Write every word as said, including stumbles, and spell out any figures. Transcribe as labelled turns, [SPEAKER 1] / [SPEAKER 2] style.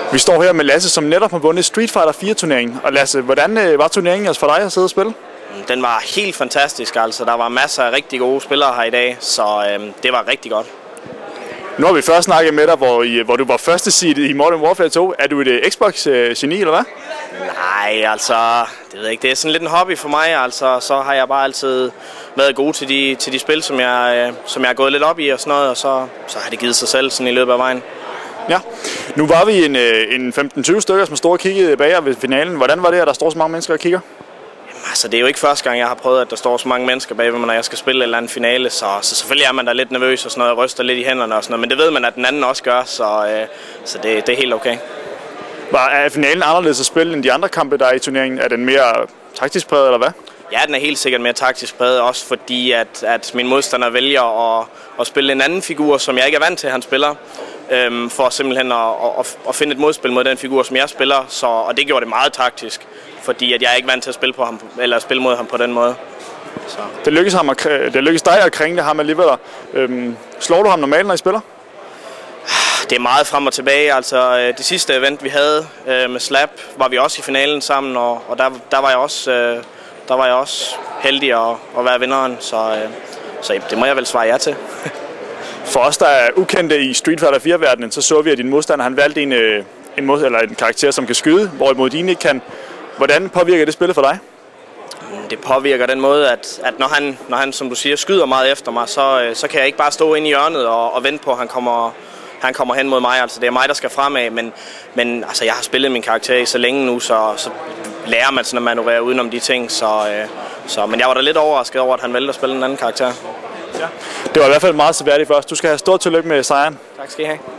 [SPEAKER 1] Vi står her med Lasse, som netop har vundet Street Fighter fire turneringen. Og Lasse, hvordan var turneringen altså for dig at sidde og spille?
[SPEAKER 2] Den var helt fantastisk, altså. Der var masser af rigtig gode spillere her i dag, så øhm, det var rigtig godt.
[SPEAKER 1] Nu har vi først snakket med dig, hvor, I, hvor du var første seed i Modern Warfare to. Er du et Xbox-geni, eller hvad?
[SPEAKER 2] Nej, altså, det ved jeg ikke. Det er sådan lidt en hobby for mig, altså. Så har jeg bare altid været god til de, til de spil, som jeg, øh, som jeg er gået lidt op i og sådan noget, og så, så har det givet sig selv sådan i løbet af vejen.
[SPEAKER 1] Ja. Nu var vi en, en femten tyve stykker, som stod og kiggede bag ved finalen. Hvordan var det, at der står så mange mennesker og kigger?
[SPEAKER 2] Jamen, altså, det er jo ikke første gang, jeg har prøvet, at der står så mange mennesker bag ved mig, når jeg skal spille et eller andet finale. Så, så selvfølgelig er man da lidt nervøs og sådan noget, og ryster lidt i hænderne og sådan noget. Men det ved man, at den anden også gør, så, øh, så det, det er helt okay.
[SPEAKER 1] Var, er finalen anderledes at spille end de andre kampe, der er i turneringen? Er den mere taktisk præget, eller hvad?
[SPEAKER 2] Ja, den er helt sikkert mere taktisk præget, også fordi at, at min modstander vælger at, at spille en anden figur, som jeg ikke er vant til, at han spiller. Øhm, for simpelthen at, at, at finde et modspil mod den figur, som jeg spiller, så, og det gjorde det meget taktisk, fordi at jeg er ikke vant til at spille, på ham, eller spille mod ham på den måde. Så.
[SPEAKER 1] Det lykkedes, ham at, det lykkedes dig at kringle ham alligevel. Øhm, slår du ham normalt, når I spiller?
[SPEAKER 2] Det er meget frem og tilbage. Altså, det sidste event, vi havde øh, med Slap, var vi også i finalen sammen, og, og der, der, var jeg også, øh, der var jeg også heldig at, at være vinderen, så, øh, så det må jeg vel svare ja til.
[SPEAKER 1] For os, der er ukendte i Street Fighter fire-verdenen, så så vi, at din modstander han valgte en, en, mod, eller en karakter, som kan skyde, hvorimod din ikke kan. Hvordan påvirker det spillet for dig?
[SPEAKER 2] Det påvirker den måde, at, at når, han, når han, som du siger, skyder meget efter mig, så, så kan jeg ikke bare stå inde i hjørnet og, og vente på, at han kommer, han kommer hen mod mig. Altså, det er mig, der skal fremad, men, men altså, jeg har spillet min karakter i så længe nu, så, så lærer man sådan at manøvrere udenom de ting. Så, så, men jeg var da lidt overrasket over, at han valgte at spille en anden karakter.
[SPEAKER 1] Ja. Det var i hvert fald meget seværdigt for os. Du skal have stort tillykke med sejren.
[SPEAKER 2] Tak skal I have.